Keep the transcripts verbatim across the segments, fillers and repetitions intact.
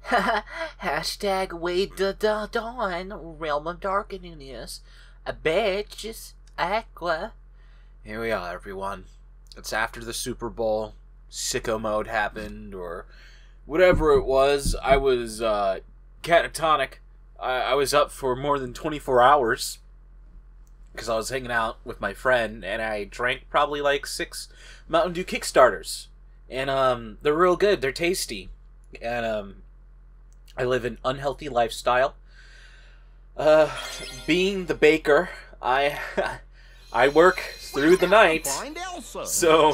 Hashtag wait da da dawn, realm of darkness, a bitches, aqua. Here we are, everyone. It's after the Super Bowl. Sicko mode happened, or whatever it was. I was uh, catatonic. I, I was up for more than twenty-four hours because I was hanging out with my friend, and I drank probably like six Mountain Dew Kickstarters, and um, they're real good. They're tasty, and um. I live an unhealthy lifestyle. Uh, being the baker, I I work through the night, so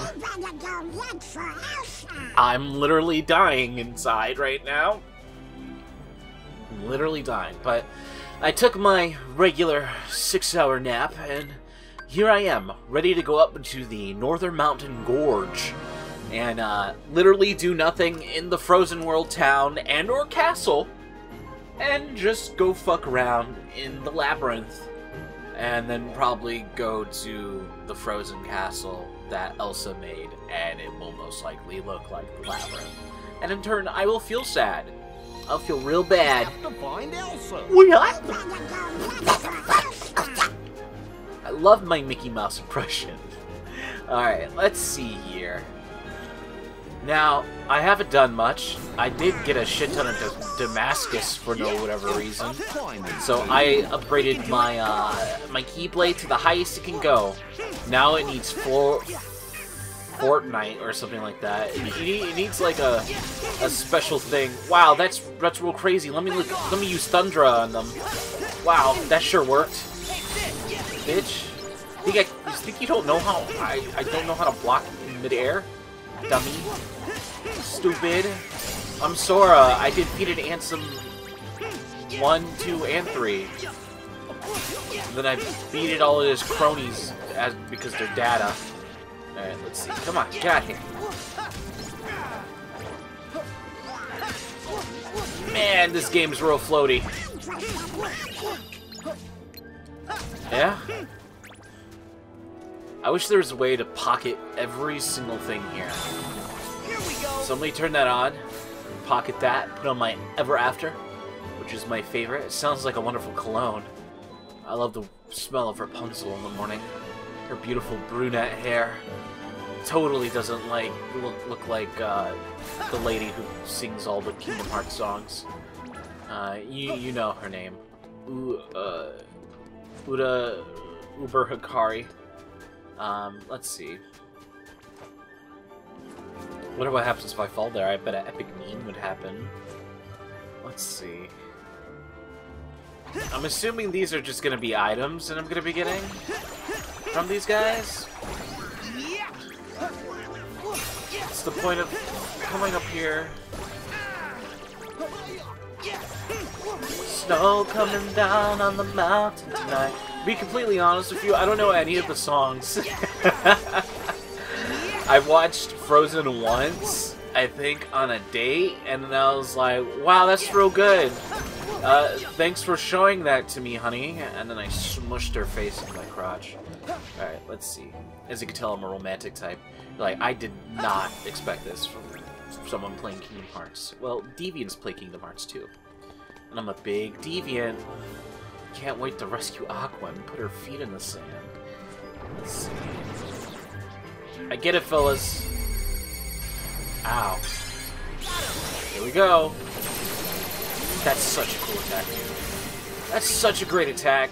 I'm literally dying inside right now. I'm literally dying, but I took my regular six-hour nap, and here I am, ready to go up into the Northern Mountain Gorge. And uh, literally do nothing in the Frozen World town and or castle, and just go fuck around in the labyrinth, and then probably go to the Frozen Castle that Elsa made, and it will most likely look like the labyrinth. And in turn, I will feel sad. I'll feel real bad. We have to find Elsa. What? I love my Mickey Mouse impression. Alright, let's see here. Now, I haven't done much. I did get a shit ton of D Damascus for no whatever reason. So I upgraded my uh, my Keyblade to the highest it can go. Now it needs four Fortnite or something like that. It, it, it needs like a a special thing. Wow, that's that's real crazy. Let me look. Let me use Thundra on them. Wow, that sure worked, bitch. Think I, you think you don't know how I I don't know how to block in midair? Dummy. Stupid. I'm Sora. I defeated Ansem one, two, and three. And then I defeated all of his cronies as because they're data. Alright, let's see. Come on, get out of here. Man, this game's real floaty. Yeah? I wish there was a way to pocket every single thing here. Here we go. Somebody turn that on, pocket that, put on my Ever After, which is my favorite. It sounds like a wonderful cologne. I love the smell of Rapunzel in the morning. Her beautiful brunette hair totally doesn't like look, look like uh, the lady who sings all the Kingdom Hearts songs. Uh, you you know her name, U uh, Uda Uber Hikari. Um, let's see. Wonder what happens if I fall there. I bet an epic meme would happen. Let's see. I'm assuming these are just gonna be items that I'm gonna be getting from these guys. What's the point of coming up here? Snow coming down on the mountain tonight. To be completely honest with you, I don't know any of the songs. I've watched Frozen once, I think, on a date, and then I was like, wow, that's real good. Uh, thanks for showing that to me, honey. And then I smushed her face in my crotch. Alright, let's see. As you can tell, I'm a romantic type. Like, I did not expect this from someone playing Kingdom Hearts. Well, Deviants play Kingdom Hearts too. And I'm a big deviant. Can't wait to rescue Aqua and put her feet in the sand. Let's see. I get it, fellas. Ow. Here we go. That's such a cool attack, dude. That's such a great attack.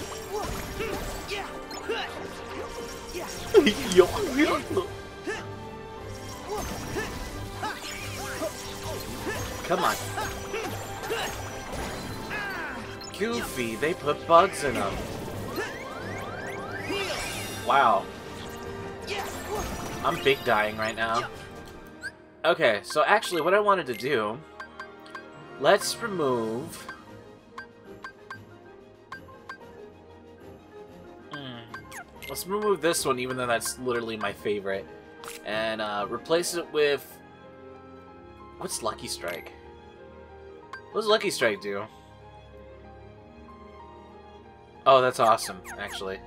Come on. Goofy, they put bugs in them. Wow. I'm big dying right now. Okay, so actually what I wanted to do, let's remove... Hmm. Let's remove this one, even though that's literally my favorite. And uh, replace it with... What's Lucky Strike? What does Lucky Strike do? Oh, that's awesome, actually.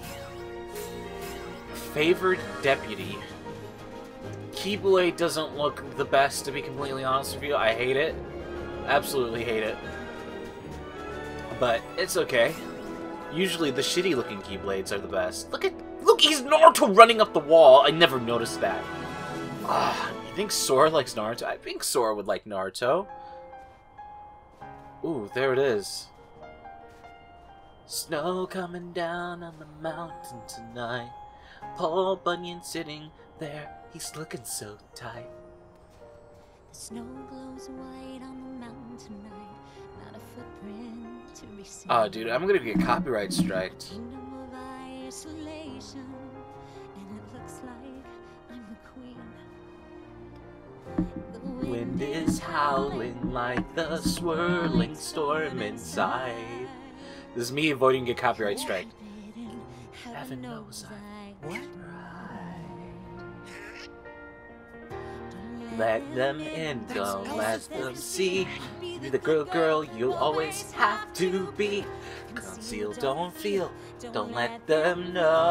Favored Deputy. Keyblade doesn't look the best, to be completely honest with you. I hate it. Absolutely hate it. But it's okay. Usually the shitty looking Keyblades are the best. Look at look, he's Naruto running up the wall. I never noticed that. Ah, you think Sora likes Naruto? I think Sora would like Naruto. Ooh, there it is. Snow coming down on the mountain tonight. Paul Bunyan sitting there, he's looking so tight. The snow glows white on the mountain tonight, not a footprint to be seen. Oh, dude, I'm gonna get copyright striked. Kingdom of isolation, and it looks like I'm the queen. The Wind is howling like the swirling storm inside. This is me avoiding get copyright strike. Heaven knows I What? Let them in, don't let them see. Be the girl, girl you'll always have to be. Conceal, don't feel, don't let them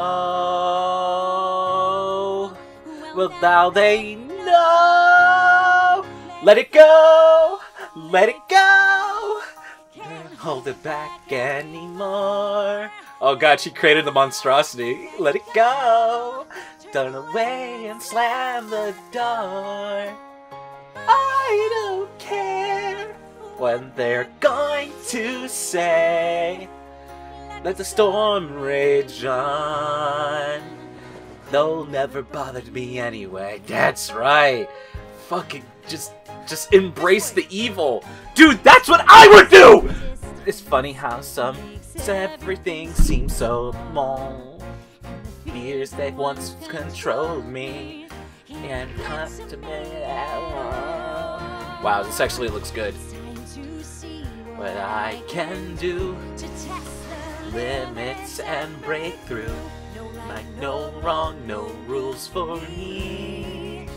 know. Well, now they know. Let it go, let it go. Can't hold it back anymore. Oh god, she created the monstrosity. Let it go. Turn away and slam the door. I don't care when they're going to say. Let the storm rage on. They'll never bother me anyway. That's right. Fucking just, just embrace the evil. Dude, that's what I would do! It's funny how some everything seems so small. Fears that once controlled me and constantly. Wow, this actually looks good. What I can do, limits and breakthrough. Like no wrong, no rules for me.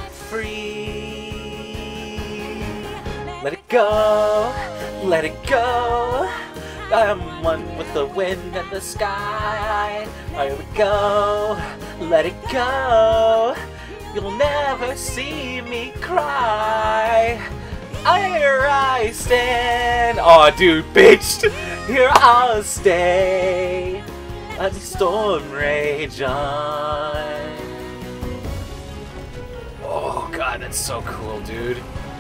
Free. Let it go, let it go. I'm one with the wind and the sky. Here we go, let it go. You'll never see me cry. Here I stand. Aw, oh, dude, bitch. Here I'll stay. Let the storm rage on. Oh god, that's so cool, dude.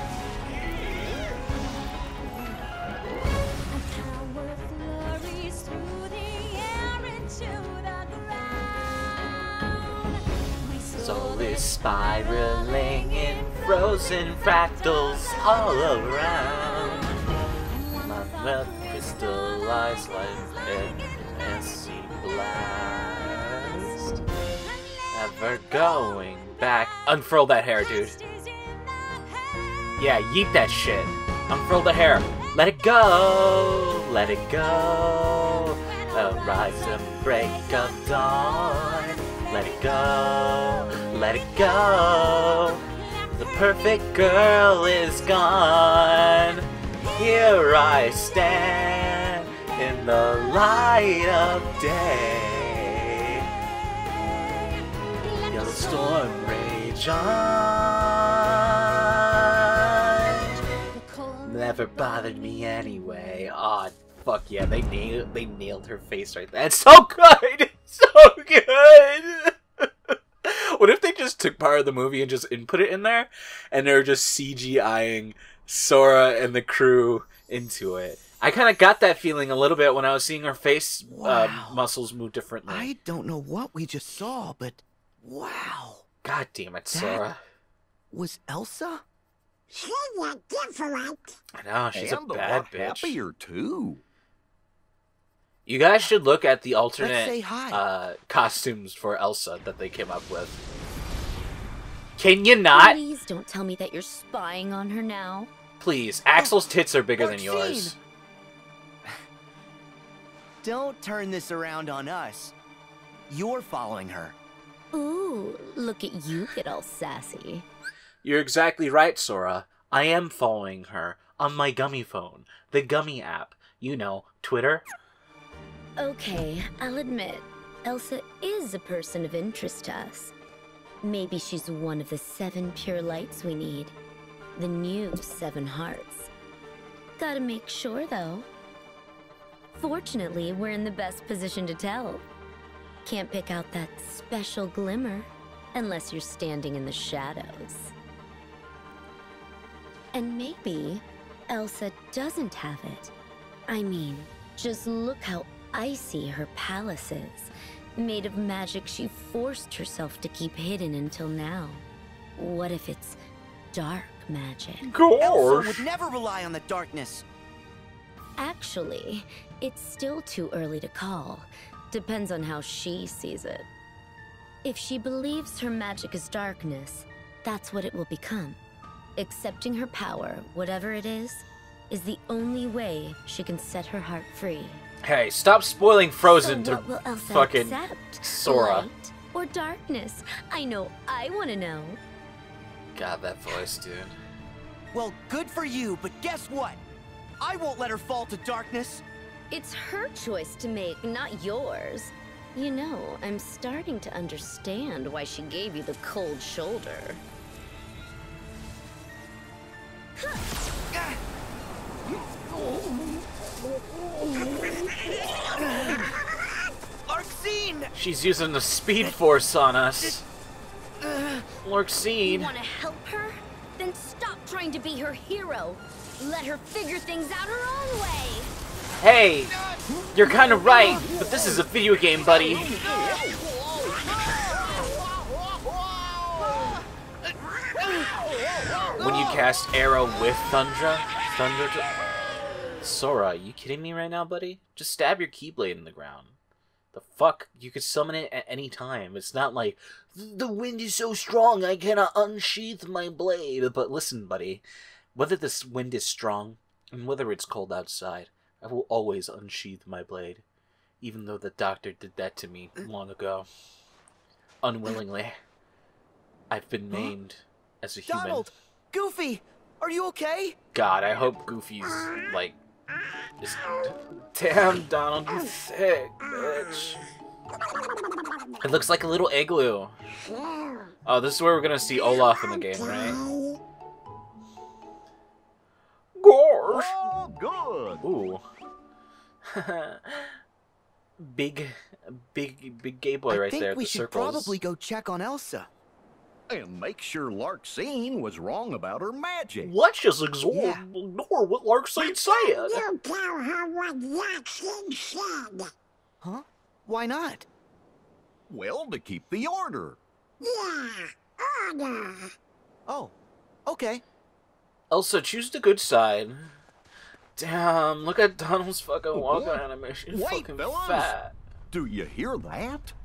Soul is spiraling in frozen fractals all around. My mouth crystallized like an acid blast. Never going back. Unfurl that hair, dude. Yeah, yeet that shit. Unfurl the hair. Let it go. Let it go. A rise and break of dawn. Let it go, let it go. The perfect girl is gone. Here I stand in the light of day. Feel the storm rage on. Never bothered me anyway. Aw, oh, fuck yeah, they nailed, they nailed her face right there. It's so good! So good! What if they just took part of the movie and just input it in there, and they're just CGIing Sora and the crew into it? I kind of got that feeling a little bit when I was seeing her face wow. uh, muscles move differently. I don't know what we just saw, but wow. God damn it, Sora. That was Elsa? She's not different. I know, she's and a bad bitch. Happier too. You guys should look at the alternate say hi. Uh, costumes for Elsa that they came up with. Can you not? Please don't tell me that you're spying on her now. Please, Axel's tits are bigger than Maxine. yours. Don't turn this around on us. You're following her. Ooh, look at you get all sassy. You're exactly right, Sora. I am following her on my Gummy phone, the Gummy app. You know, Twitter. Okay, I'll admit, Elsa is a person of interest to us. Maybe she's one of the seven pure lights we need. The new seven hearts. Gotta make sure, though. Fortunately, we're in the best position to tell. Can't pick out that special glimmer unless you're standing in the shadows. And maybe Elsa doesn't have it. I mean, just look how icy her palace is. Made of magic she forced herself to keep hidden until now. What if it's dark magic? Elsa would never rely on the darkness. Actually, it's still too early to call. Depends on how she sees it. If she believes her magic is darkness, that's what it will become. Accepting her power, whatever it is, is the only way she can set her heart free. Hey, stop spoiling Frozen So to what will Elsa fucking accept? Sora. Light or darkness? I know I want to know. God, that voice, dude. Well, good for you, but guess what? I won't let her fall to darkness. It's her choice to make, not yours. You know, I'm starting to understand why she gave you the cold shoulder. Larxene! She's using the Speed Force on us. You Larxene. want to help her? Then stop trying to be her hero. Let her figure things out her own way. Hey, you're kind of right, but this is a video game, buddy. When you cast Arrow with Thundra, Thunder, Sora, are you kidding me right now, buddy? Just stab your Keyblade in the ground. The fuck? You could summon it at any time. It's not like, the wind is so strong I cannot unsheath my blade. But listen, buddy, whether this wind is strong, and whether it's cold outside, I will always unsheath my blade. Even though the doctor did that to me long ago. Unwillingly. I've been maimed as a human. Donald! Goofy! Are you okay? God, I hope Goofy's, like, is... Damn, Donald, you sick, bitch. It looks like a little igloo. Oh, this is where we're gonna see Olaf in the game, right? Gosh! Oh, good. Ooh. big, big, big gay boy I right think there. we The should circles. probably go check on Elsa. And make sure Larxene was wrong about her magic. Let's just ignore, Yeah. ignore what Larxene said. You tell her what Larxene said. Huh? Why not? Well, to keep the order. Yeah, order. Oh, okay. Elsa, choose the good side. Damn, look at Donald's fucking walking what? animation. He's Wait, fucking fellas. fat. Do you hear that?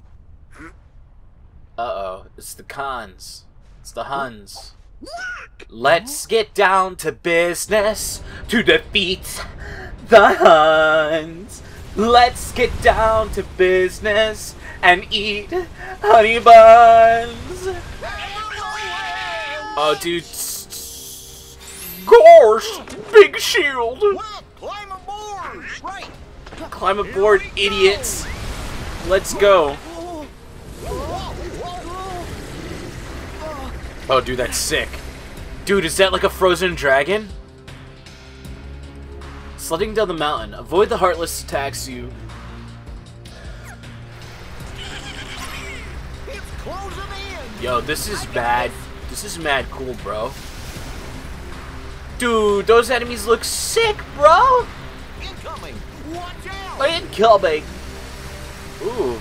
Uh-oh, it's the cons. It's the Huns. Let's get down to business to defeat the Huns. Let's get down to business and eat honey buns. Oh, dude. Gosh, big shield. Well, climb aboard! Right! Climb aboard, idiots. Let's go. Oh, dude, that's sick. Dude, is that like a frozen dragon? Sledding down the mountain. Avoid the Heartless attacks you. It's closing in! Yo, this is bad. This is mad cool, bro. Dude, those enemies look sick, bro. Incoming! Watch out! Incoming. Ooh.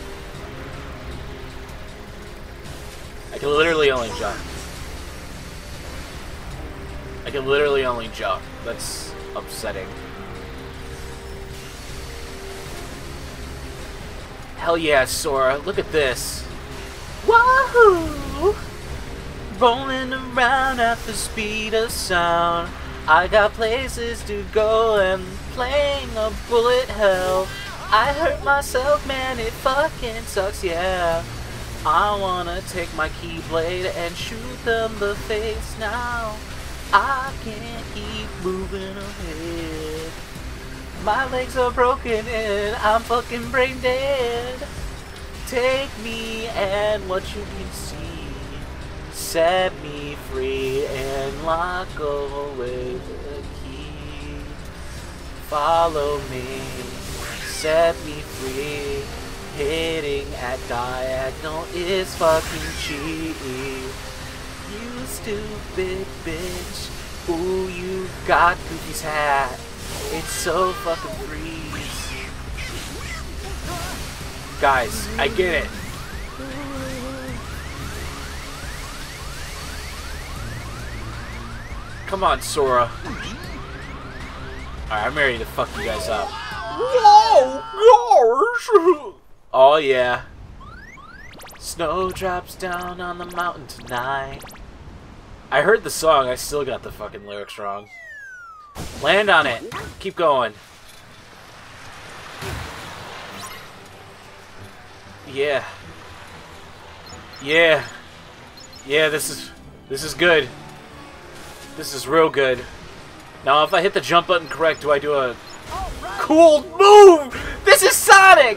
I can literally only jump. I can literally only jump. That's upsetting. Hell yeah, Sora. Look at this. Wahoo! Rolling around at the speed of sound. I got places to go and playing a bullet hell. I hurt myself, man, it fucking sucks, yeah. I wanna take my Keyblade and shoot them the face now. I can't keep moving ahead. My legs are broken and I'm fucking brain dead. Take me and what you can see. Set me free and lock away the key. Follow me, set me free. Hitting at diagonal is fucking cheap. You stupid bitch. Ooh, you got Goofy's hat. It's so fucking freeze. Guys, I get it. Come on, Sora. Alright, I'm ready to fuck you guys up. Whoa, gosh! Oh yeah. Snow drops down on the mountain tonight. I heard the song, I still got the fucking lyrics wrong. Land on it. Keep going. Yeah. Yeah. Yeah, this is this is good. This is real good. Now if I hit the jump button correct, do I do a cool move? This is Sonic!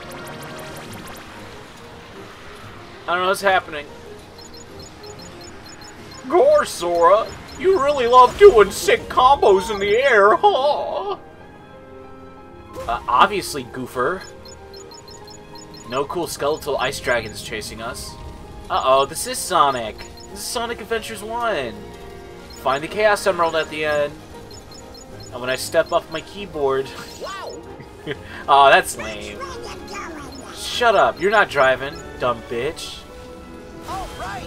I don't know what's happening. Gore, Sora, you really love doing sick combos in the air, huh? Uh, obviously, Goofer. No cool skeletal ice dragons chasing us. Uh-oh, this is Sonic. This is Sonic Adventures one. Find the Chaos Emerald at the end. And when I step off my keyboard... Oh, that's lame. Shut up, you're not driving, dumb bitch. All right.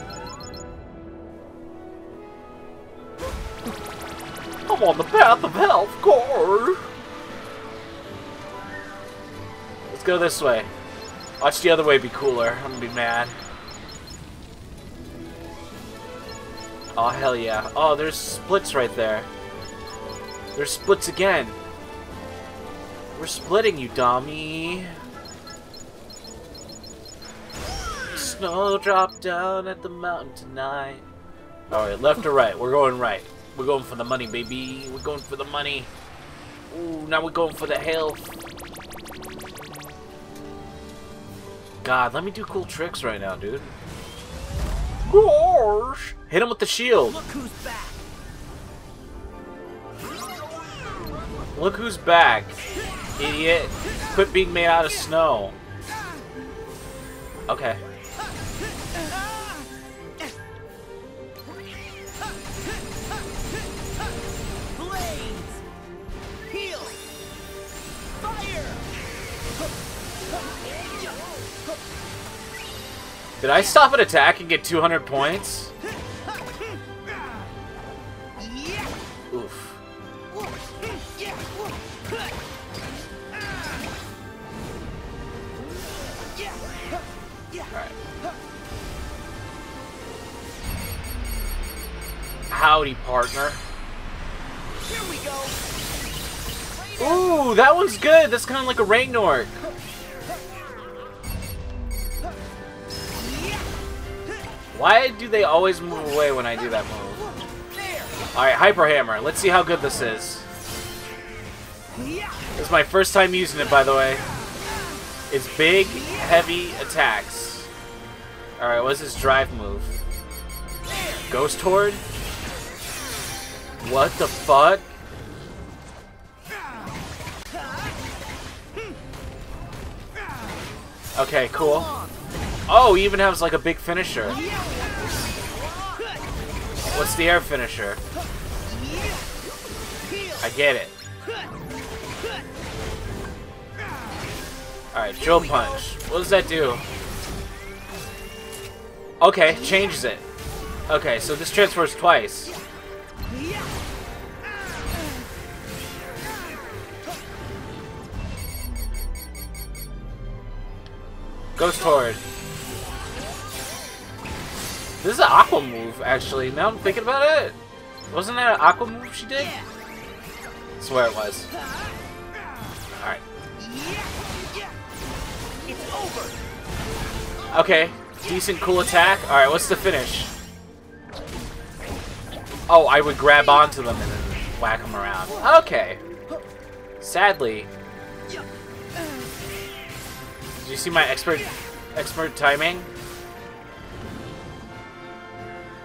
I'm on the path of health, Gore. Let's go this way. Watch the other way be cooler. I'm gonna be mad. Oh, hell yeah. Oh, there's splits right there. There's splits again. We're splitting, you dummy. Snow dropped down at the mountain tonight. Alright, left or right? We're going right. We're going for the money, baby. We're going for the money. Ooh, now we're going for the health. God, let me do cool tricks right now, dude. Gosh! Hit him with the shield. Look who's back. Look who's back, idiot. Quit being made out of snow. Okay. Blades! Heal! Fire! Did I stop an attack and get two hundred points? Oof. Alright. Howdy, partner. Here we go. Ooh, that one's good. That's kind of like a Ragnarok. Why do they always move away when I do that move? Alright, Hyper Hammer. Let's see how good this is. This is my first time using it, by the way. It's big, heavy attacks. Alright, what's his drive move? Ghost Horde? What the fuck? Okay, cool. Oh, he even has like a big finisher. What's the air finisher? I get it. Alright, Drill Punch. What does that do? Okay, changes it. Okay, so this transfers twice. Ghost Horde. This is an Aqua move, actually. Now I'm thinking about it. Wasn't that an Aqua move she did? I swear it was. Alright. It's over. Okay. Decent, cool attack. Alright, what's the finish? Oh, I would grab onto them and then whack them around. Okay. Sadly. Did you see my expert expert timing?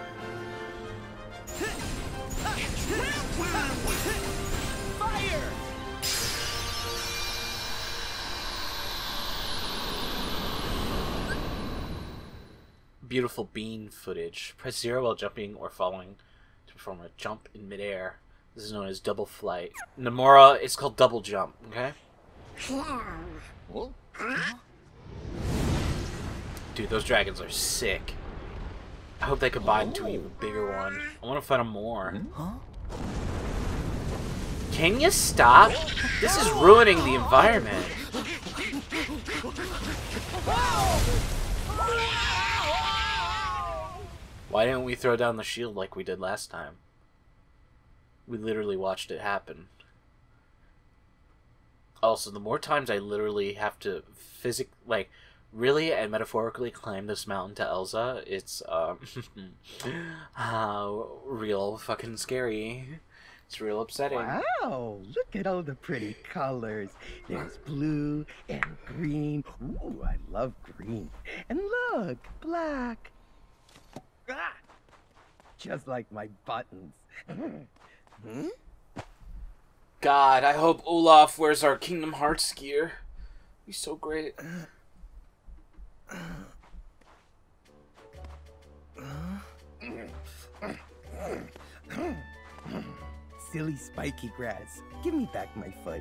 Fire! beautiful bean footage. Press zero while jumping or falling to perform a jump in midair. This is known as double flight. Nomura, it's called double jump, okay? Well, Dude, those dragons are sick. I hope they combine into an even bigger one. I want to find them more. Huh? Can you stop? This is ruining the environment. Why didn't we throw down the shield like we did last time? We literally watched it happen. Also, the more times I literally have to physic like really and metaphorically climb this mountain to Elsa, it's um uh, real fucking scary. It's real upsetting. Wow, look at all the pretty colors. There's blue and green. Ooh, I love green. And look, black. Ah, just like my buttons. Hmm? God, I hope Olaf wears our Kingdom Hearts gear. He's so great. Silly spiky grass. Give me back my foot.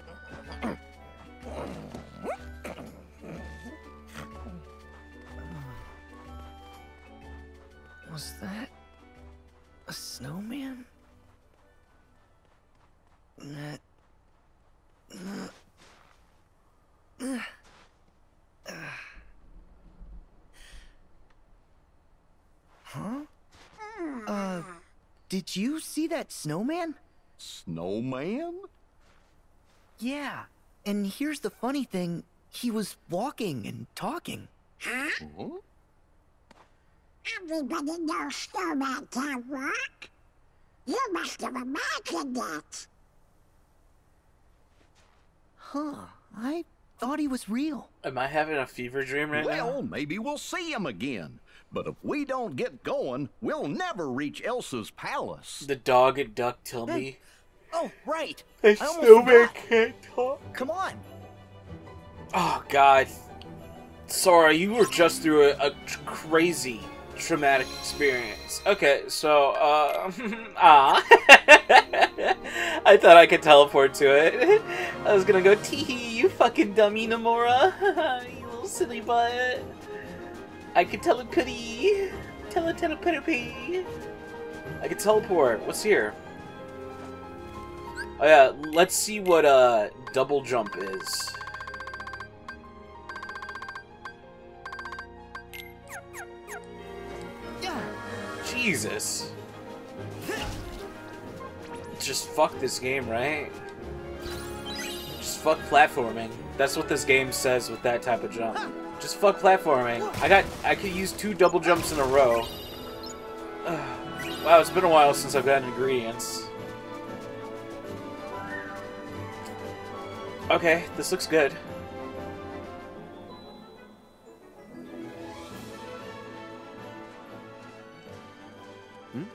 Was that a snowman? That... Huh? Uh, did you see that snowman? snowman? Yeah, and here's the funny thing. He was walking and talking. Huh? Everybody knows Snowman can't walk. You must have imagined it. Huh, I thought he was real. Am I having a fever dream right Well, now? maybe we'll see him again. But if we don't get going, we'll never reach Elsa's palace. The dog and duck tell me. Oh, right. The I almost snowman forgot. can't talk. Come on. Oh, God. Sorry, you were just through a, a tr- crazy traumatic experience. Okay, so, uh... ah. I thought I could teleport to it. I was gonna go, tee you fucking dummy, Nomura. You little silly butt. I can telepathy. Tele telepathy. I can teleport. What's here? Oh yeah, let's see what uh double jump is. Jesus. Just fuck this game, right? Just fuck platforming. That's what this game says with that type of jump. Just fuck platforming. I got I could use two double jumps in a row. Wow, it's been a while since I've gotten ingredients. Okay, this looks good. Hmm?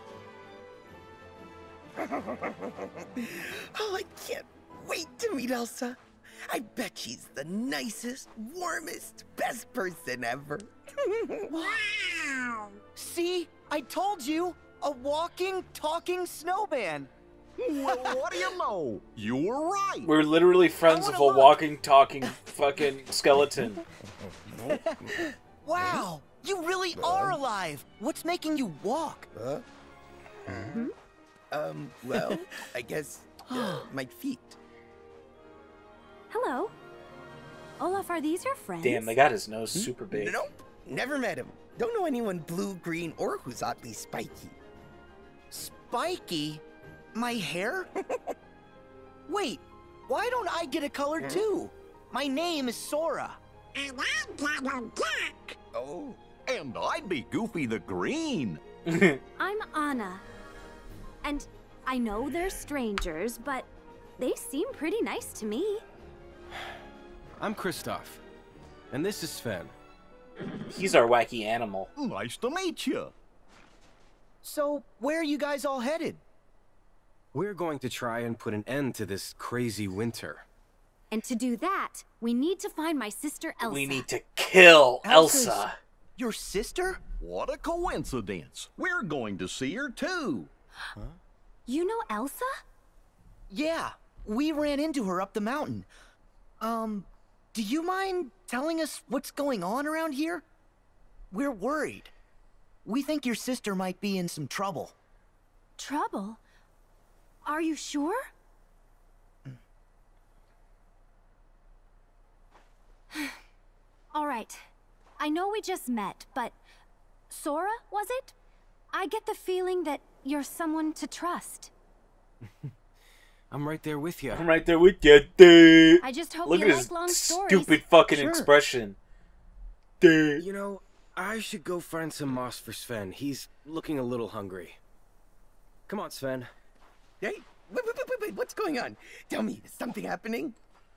Oh, I can't wait to meet Elsa. I bet she's the nicest, warmest, best person ever. Wow! See? I told you! A walking, talking snowman! Well, what do you know? You were right. We're literally friends I with wanna a look. walking, talking fucking skeleton. Wow! You really are alive! What's making you walk? Huh? Um, well, I guess uh, my feet. Hello. Olaf, are these your friends? Damn, they got his nose super big. Nope, never met him. Don't know anyone blue, green, or who's oddly spiky. Spiky? My hair? Wait, why don't I get a color too? My name is Sora. And I'm Donald Duck. Oh, And I'd be Goofy the Green. I'm Anna. And I know they're strangers, but they seem pretty nice to me. I'm Kristoff, and this is Sven. He's our wacky animal. Nice to meet you. So, where are you guys all headed? We're going to try and put an end to this crazy winter. And to do that, we need to find my sister Elsa. We need to kill Elsa's- Elsa. Your sister? What a coincidence. We're going to see her too. Huh? You know Elsa? Yeah, we ran into her up the mountain. Um, do you mind telling us what's going on around here? We're worried. We think your sister might be in some trouble. Trouble? Are you sure? All right. I know we just met, but Sora, was it? I get the feeling that you're someone to trust. I'm right there with you. I'm right there with you, dude. I just hope Look you at like his long stories. stupid fucking Sure. expression. Dude. You know, I should go find some moss for Sven. He's looking a little hungry. Come on, Sven. Hey, wait, wait, wait, wait, what's going on? Tell me, is something happening?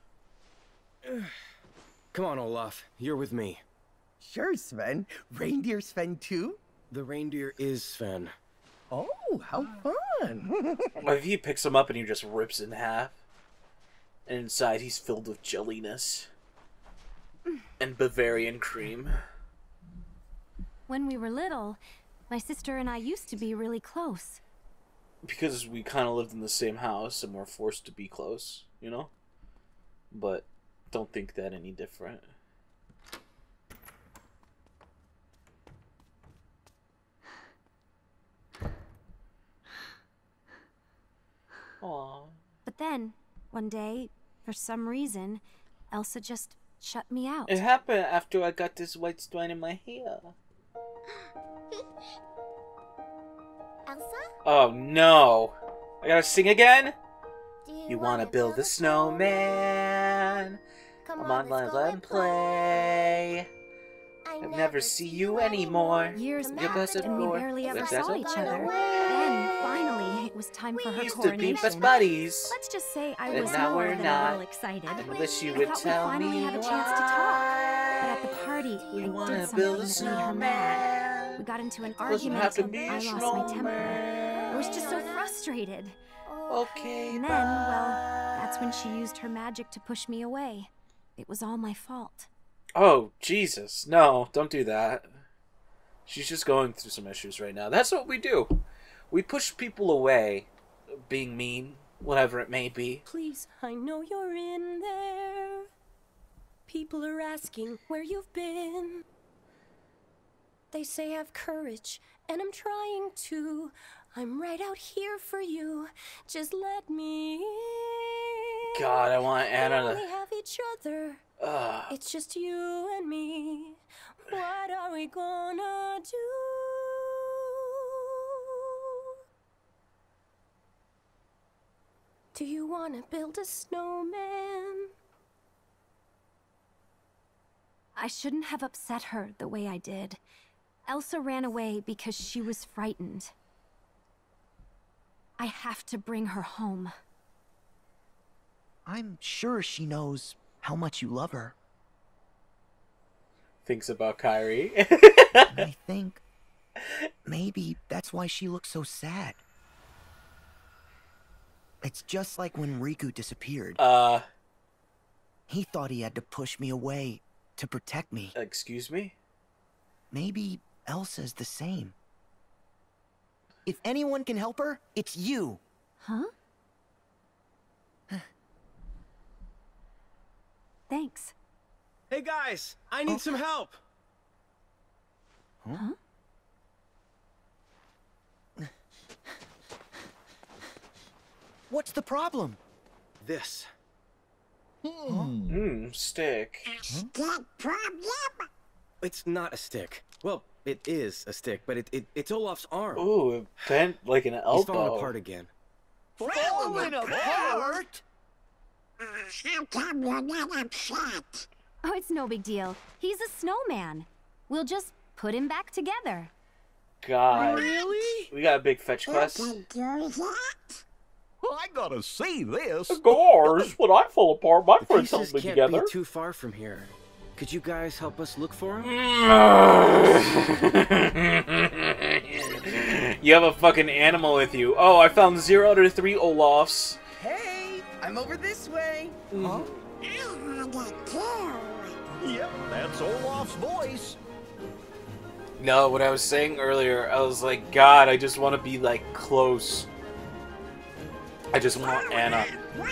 Come on, Olaf. You're with me. Sure, Sven. Reindeer Sven too? The reindeer is Sven. Oh, how fun. If he picks him up and he just rips in half. And inside he's filled with jelliness. And Bavarian cream. When we were little, my sister and I used to be really close. Because we kind of lived in the same house and we're forced to be close, you know? But don't think that any different. Aww. But then, one day, for some reason, Elsa just shut me out. It happened after I got this white stone in my hair. Elsa? Oh no! I gotta sing again? Do You wanna build a snowman? Come on, let's go and play. I'll never see you anymore. Years Your passed, blessed and we boy. barely ever Let's saw go each away. other. Then, finally, it was time for her We used to be coronation. best buddies. Let's just say I And was now more we're than not. a little excited. I wish you I would thought we tell finally me had a why. chance to talk. But at the party, We I wanna did build a something that made her mad. snowman. We got into an Doesn't argument have to and be I a lost my temper. snowman. I was just so frustrated. Okay, And then, well, that's when she used her magic to push me away. It was all my fault. Oh, Jesus. No, don't do that. She's just going through some issues right now. That's what we do. We push people away, being mean, whatever it may be. Please, I know you're in there. People are asking where you've been. They say have courage, and I'm trying to. I'm right out here for you. Just let me in. God, I want Anna We to... only have each other. Ugh. It's just you and me. What are we gonna do? Do you wanna build a snowman? I shouldn't have upset her the way I did. Elsa ran away because she was frightened. I have to bring her home. I'm sure she knows how much you love her. Thinks about Kyrie. I think maybe that's why she looks so sad. It's just like when Riku disappeared. Uh... He thought he had to push me away to protect me. Excuse me? Maybe Elsa's the same. If anyone can help her, it's you. Huh? Thanks. Hey guys, I need Oh. some help. Huh? What's the problem? This. Hmm, stick. Stick problem? It's not a stick. Well, it is a stick, but it, it it's Olaf's arm. Ooh, it bent like an elbow. He's falling apart again. Falling apart? Uh, how come you're not upset? Oh, it's no big deal. He's a snowman. We'll just put him back together. God. Really? We got a big fetch You quest. can do that? I gotta see this. Scars! When I fall apart, my The friends held pieces me can't together. be too far from here. Could you guys help us look for him? You have a fucking animal with you. Oh, I found zero out of three Olafs. Hey, I'm over this way. Huh? I had it too. Yep, that's Olaf's voice. No, what I was saying earlier, I was like, God, I just want to be, like, close. I just want Anna.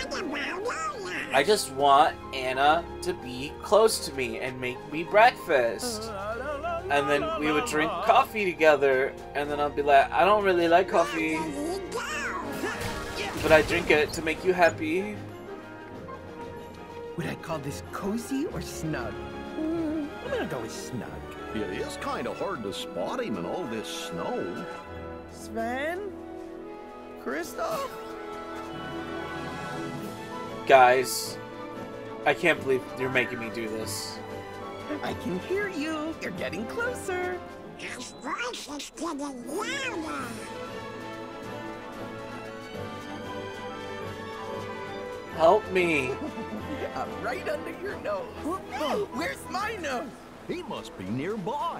I just want Anna to be close to me and make me breakfast. And then we would drink coffee together, and then I'll be like, I don't really like coffee, but I drink it to make you happy. Would I call this cozy or snug? Mm, I'm gonna go with snug. It is kind of hard to spot him in all this snow. Sven? Kristoff? Guys, I can't believe you're making me do this. I can hear you. You're getting closer. His voice is getting louder. Help me. I'm right under your nose. Where's my nose? He must be nearby.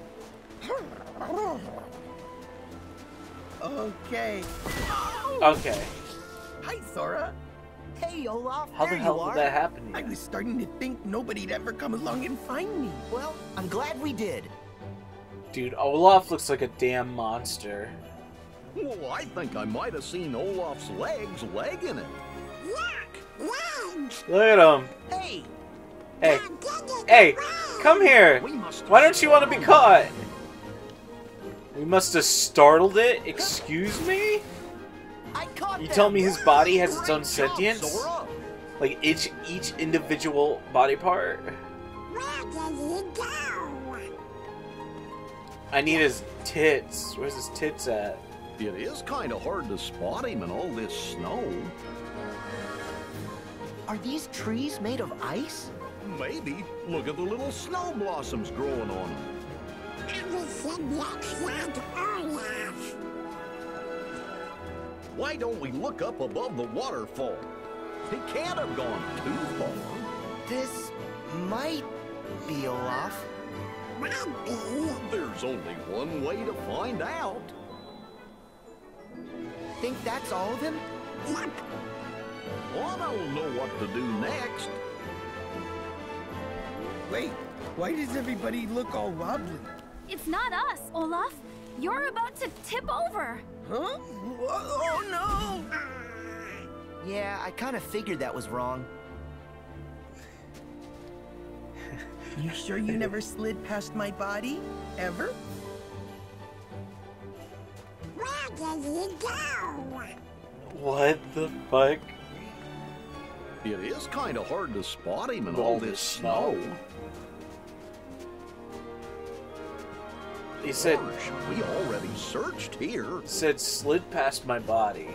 Okay. Okay. Hi, Sora. Hey, Olaf. How the there hell you did are. that happen? I was starting to think nobody'd ever come along and find me. Well, I'm glad we did. Dude, Olaf looks like a damn monster. Well, I think I might have seen Olaf's legs legging it. Look, legs. Look at him. Hey, Hey. Hey, come here. Why don't you want to be caught? We must have startled it. Excuse me? I caught You them. tell me his body has its own Great job, sentience? Sora. Like each each individual body part? Where did he go? I need his tits. Where's his tits at? It is kind of hard to spot him in all this snow. Are these trees made of ice? Maybe. Look at the little snow blossoms growing on them. Everything looks like Olaf. Why don't we look up above the waterfall? He can't have gone too far. This might be Olaf. Might be. There's only one way to find out. Think that's all of him? Yep. I don't know what to do next. Wait, why does everybody look all wobbly? It's not us, Olaf. You're about to tip over. Huh? Oh no! Yeah, I kind of figured that was wrong. You sure you never slid past my body? Ever? Where did he go? What the fuck? It is kind of hard to spot him in All all this this snow. snow. He said Gosh, we already searched here. said slid past my body.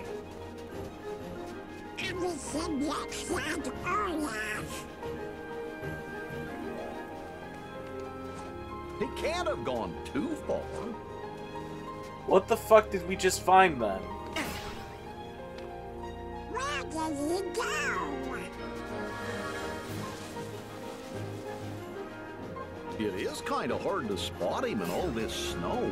Everything looks like Olaf. He can't have gone too far. What the fuck did we just find then? Where did he go? It is kind of hard to spot him in all this snow.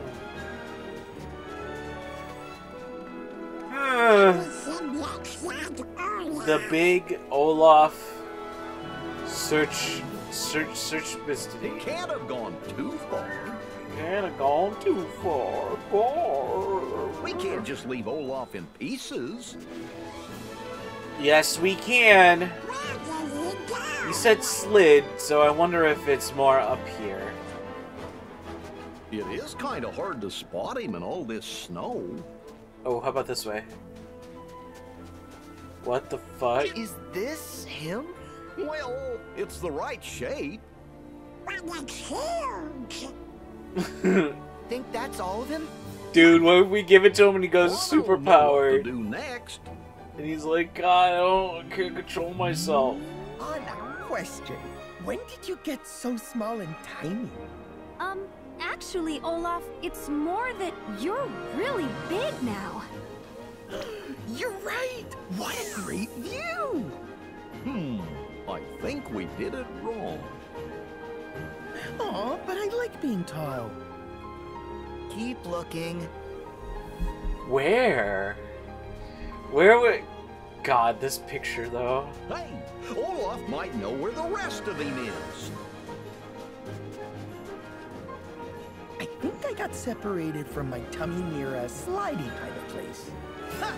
Everything looks like Olaf. The big Olaf search search search He mystery. can't have gone too far. Can't have gone too far. Far. We can't just leave Olaf in pieces. Yes, we can. Where did he go? You said slid, so I wonder if it's more up here. It is kind of hard to spot him in all this snow. Oh, how about this way? What the fuck? Is this him? Well, it's the right shape. But it's huge. Think that's all of him? Dude, what if we give it to him and he goes I don't super know what to powered? do next? And he's like, God, I don't I can't control myself. Anna, question. When did you get so small and tiny? Um, actually, Olaf, it's more that you're really big now. You're right! What a great view! Hmm, I think we did it wrong. Aw, but I like being tall. Keep looking. Where? Where would... God, this picture, though. Hey, Olaf might know where the rest of him is. think I got separated from my tummy near a slidey kind of place. Huh.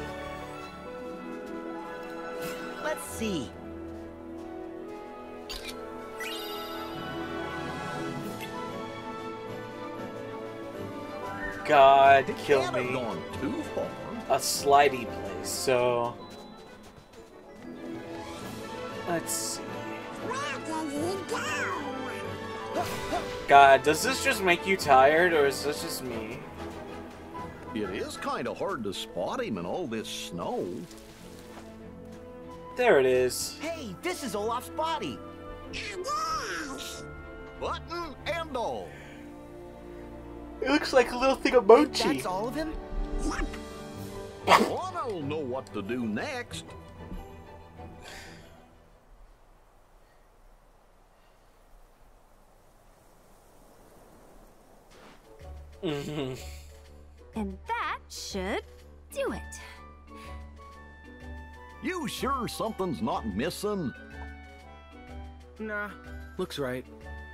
Let's see. God, It kill can't have me. gone too far. A slidey place, so... Let's see. Where did he go? God, does this just make you tired, or is this just me? It is kind of hard to spot him in all this snow. There it is. Hey, this is Olaf's body. Yes. Button and all. It looks like a little thing of mochi. That's all of him? Ana'll know what to do next. Mm-hmm. And that should do it. You sure something's not missing? Nah, looks right.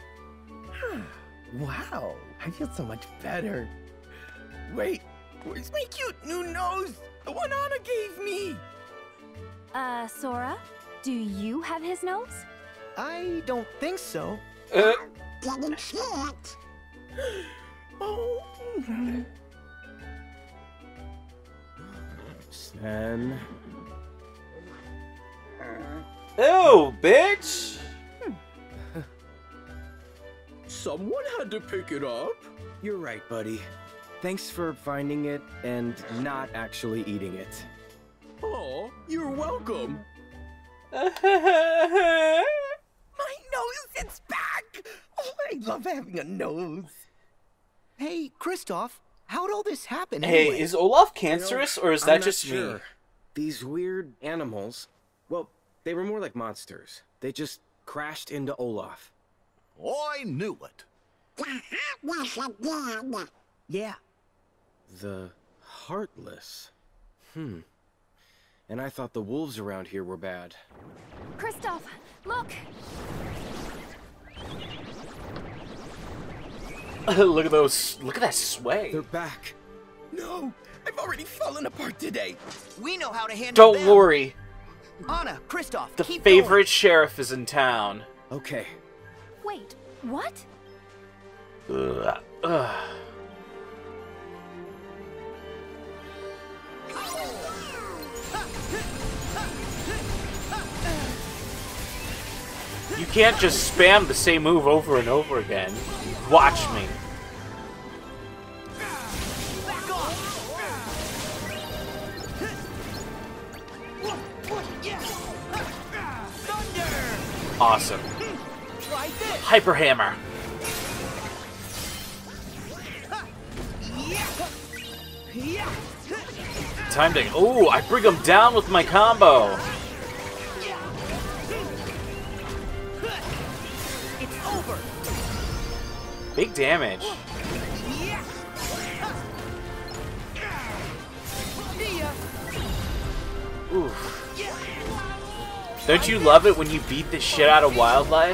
Wow, I feel so much better. Wait, where's my cute new nose? The one Anna gave me. Uh, Sora, do you have his nose? I don't think so. Uh, Didn't see it. Oh. Sven. ew, bitch! Someone had to pick it up. You're right, buddy. Thanks for finding it and not actually eating it. Oh, you're welcome. My nose is back! Oh, I love having a nose. Hey, Kristoff, how'd all this happen Hey, anyway? is Olaf You know, cancerous, or is I'm that not just sure. me? These weird animals, well, they were more like monsters. They just crashed into Olaf. I knew it. The heartless again. Yeah. The Heartless. Hmm. And I thought the wolves around here were bad. Kristoff, look! Look at those, look at that sway. They're back. No, I've already fallen apart today. We know how to handle Don't them. worry, Anna, Kristoff, the keep favorite going. sheriff is in town. Okay. Wait, what? Ugh. Ugh. You can't just spam the same move over and over again. Watch me. Back off. Thunder. Awesome. Try this. Hyper Hammer. Time to. Oh, I bring him down with my combo. It's over. Big damage. Oof. Don't you love it when you beat the shit out of wildlife?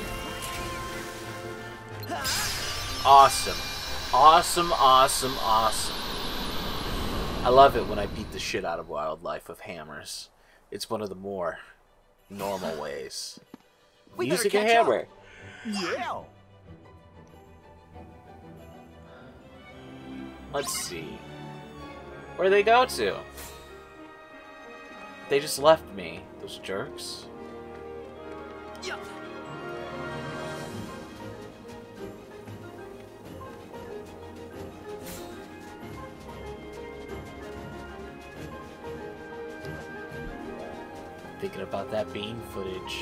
Awesome. Awesome, awesome, awesome. I love it when I beat the shit out of wildlife with hammers. It's one of the more normal ways. We Using better a catch up. hammer. Yeah. Let's see. Where'd they go to? They just left me, those jerks. Yeah. Thinking about that bean footage.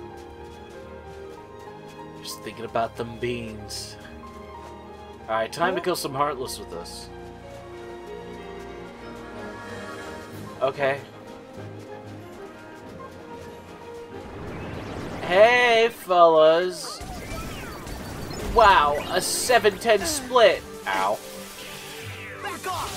Just thinking about them beans. Alright, time to kill some Heartless with us. Okay. Hey, fellas. Wow, a seven ten split. Ow. Back off.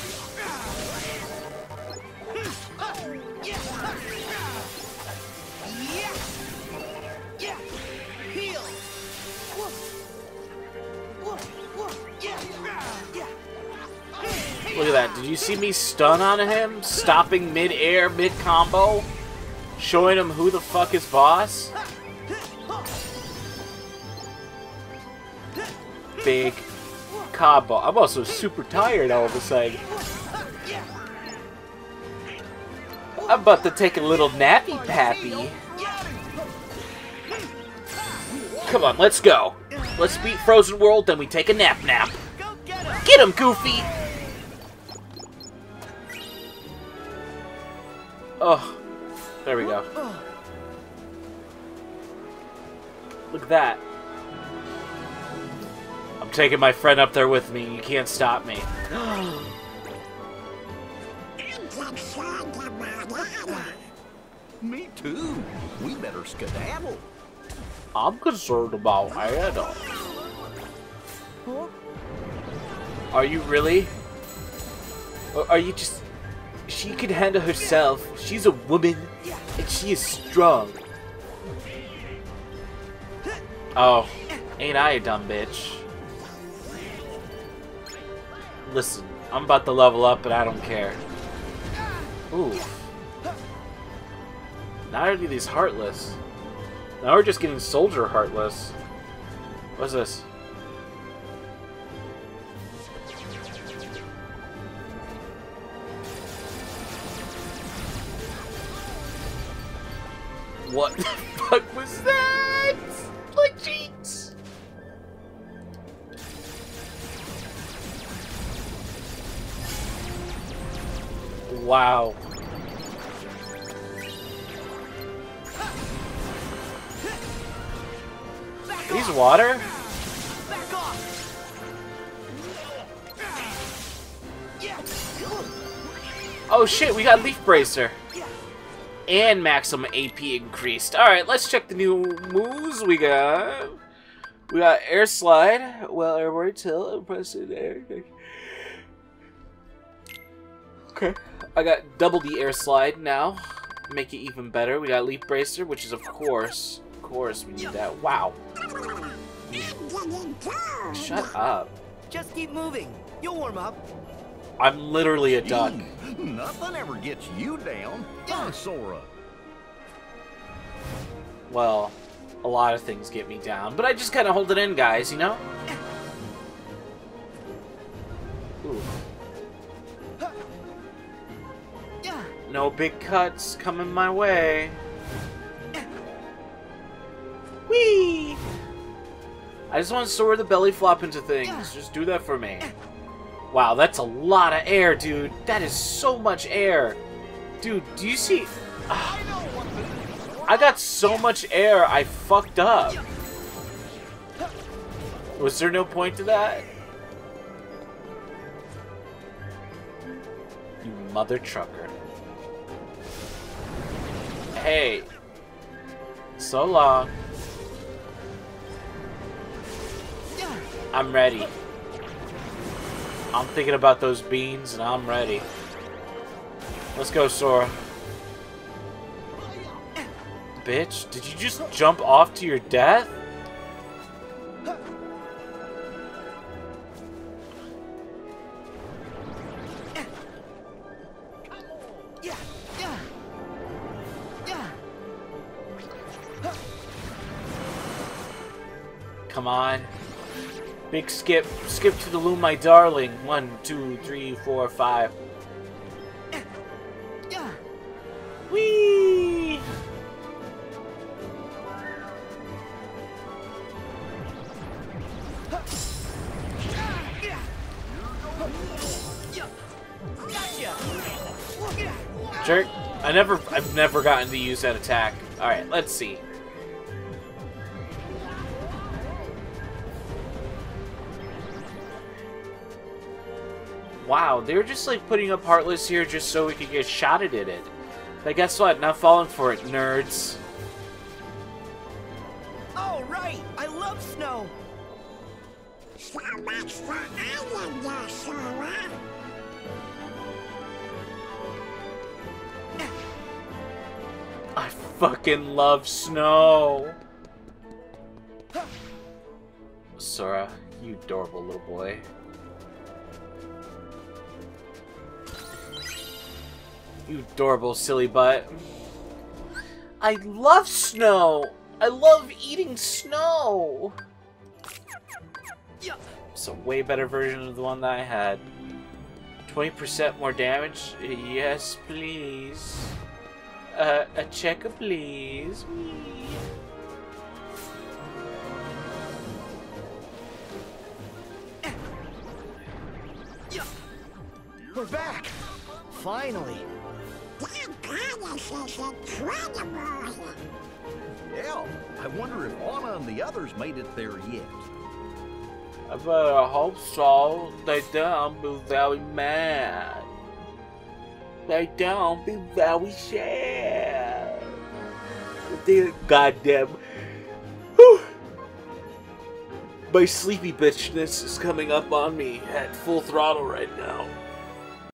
Yeah. Heal. Yeah. Look at that. Did you see me stun on him? Stopping mid-air, mid-combo? Showing him who the fuck is boss? Big combo. I'm also super tired all of a sudden. I'm about to take a little nappy pappy. Come on, let's go. Let's beat Frozen World, then we take a nap nap. Get him, Goofy! Oh, there we go. Look at that. I'm taking my friend up there with me. You can't stop me. Me too. We better skedaddle. I'm concerned about Anna. Are you really? Or are you just... She can handle herself. She's a woman, and she is strong. Oh, ain't I a dumb bitch? Listen, I'm about to level up, but I don't care. Ooh. Now I need these Heartless. Now we're just getting Soldier Heartless. What's this? What the fuck was that? Like cheeks. Wow. These water? Oh shit, we got Leaf Bracer. And maximum A P increased. Alright, let's check the new moves we got. We got Air Slide. Well, airborne till and press it air. Okay. I got double the Air Slide now. Make it even better. We got Leaf Bracer, which is of course, of course we need that. Wow. Shut up. Just keep moving. You'll warm up. I'm literally a duck. Nothing ever gets you down, huh, Sora? Well, a lot of things get me down, but I just kind of hold it in, guys, you know? Ooh. No big cuts coming my way. Whee! I just want to store the belly flop into things. Just do that for me. Wow, that's a lot of air, dude. That is so much air. Dude, do you see... Ugh. I got so much air, I fucked up. Was there no point to that? You mother trucker. Hey. So long. I'm ready. I'm thinking about those beans, and I'm ready. Let's go, Sora. Bitch, did you just jump off to your death? Come on. Big skip. Skip to the loom, my darling. One, two, three, four, five. Whee! Jerk. I never, I've never gotten to use that attack. Alright, let's see. Wow, they were just like putting up Heartless here just so we could get shot at it. But guess what? Not falling for it, nerds. Oh, right! I love snow! So much for Islander, Sora. I fucking love snow. Sora, you adorable little boy. You adorable silly butt. I love snow! I love eating snow! It's a way better version of the one that I had. twenty percent more damage? Yes, please. Uh, a checker, please. We're back! Finally! That goddess is incredible. Yeah, I wonder if Anna and the others made it there yet. I better hope so. They don't be very mad. They don't be very sad. They goddamn. Whew. My sleepy bitchness is coming up on me at full throttle right now.